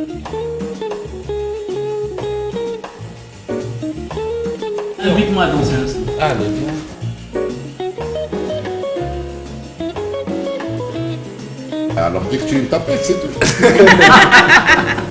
Invite-moi à danser un instant. Allez, viens. Alors dès que tu tapes, c'est tout.